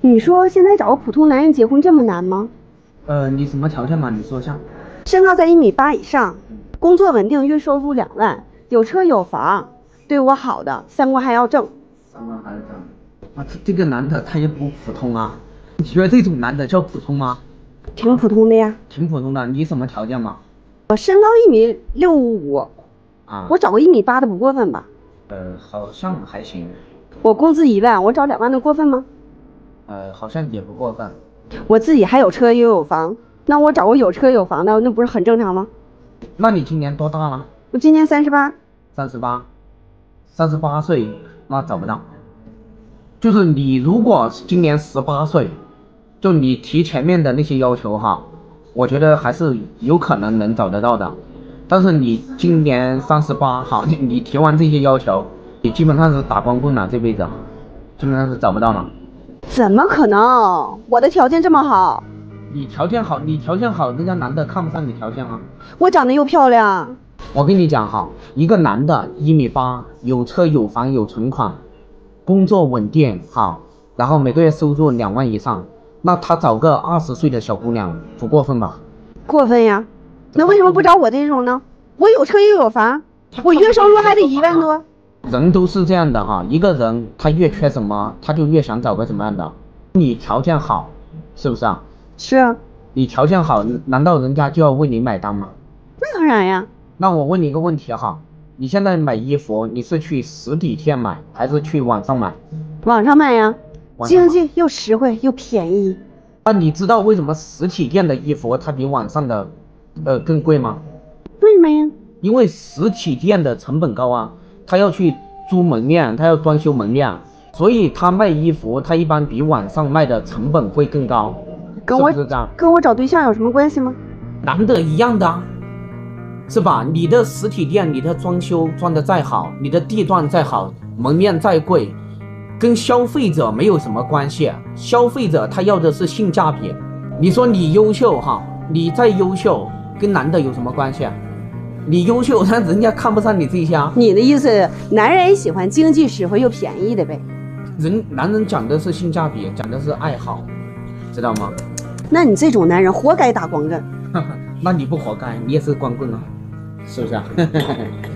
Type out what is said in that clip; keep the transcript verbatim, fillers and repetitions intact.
你说现在找个普通男人结婚这么难吗？ 呃，你什么条件嘛？你说一下。 身高在一米八以上，工作稳定，月收入两万，有车有房，对我好的，三观还要正。 三观还要正。啊，这这个男的他也不普通啊。你觉得这种男的叫普通吗？ 挺普通的呀。 挺普通的。你什么条件嘛？ 我身高一米六五五。 啊。 我找个一米八的不过分吧？ 呃，好像还行。 我工资一万，我找两万的过分吗？ 呃，好像也不过分。 我自己还有车又有房，那我找个有车有房的，那不是很正常吗？ 那你今年多大了？ 我今年三十八。 三十八，三十八岁，那找不到。就是你如果今年十八岁，就你提前面的那些要求哈，我觉得还是有可能能找得到的。但是你今年三十八，好，你你提完这些要求，你基本上是打光棍了，这辈子基本上是找不到了。 怎么可能？我的条件这么好。 你条件好，你条件好，人家男的看不上你条件啊。 我长得又漂亮。 我跟你讲哈，一个男的一米八，有车有房有存款，工作稳定好，然后每个月收入两万以上，那他找个二十岁的小姑娘不过分吧？ 过分呀。那为什么不找我这种呢？我有车又有房，我月收入还得一万多。 人都是这样的哈，一个人他越缺什么，他就越想找个什么样的。你条件好，是不是啊？ 是啊。 你条件好，难道人家就要为你买单吗？ 那当然呀。 那我问你一个问题哈，你现在买衣服，你是去实体店买，还是去网上买？ 网上买呀，经济又实惠又便宜。 那你知道为什么实体店的衣服它比网上的呃更贵吗？ 为什么呀？ 因为实体店的成本高啊，他要去租门面，他要装修门面，所以他卖衣服，他一般比网上卖的成本会更高。 跟我是不是这样？ 跟我找对象有什么关系吗？ 男的一样的啊，是吧？你的实体店，你的装修装的再好，你的地段再好，门面再贵，跟消费者没有什么关系。消费者他要的是性价比。你说你优秀哈，你再优秀，跟男的有什么关系啊？你优秀，但人家看不上你这些啊。 你的意思，男人也喜欢经济实惠又便宜的呗？ 人男人讲的是性价比，讲的是爱好，知道吗？ 那你这种男人活该打光棍。 那你不活该，你也是光棍啊，是不是啊？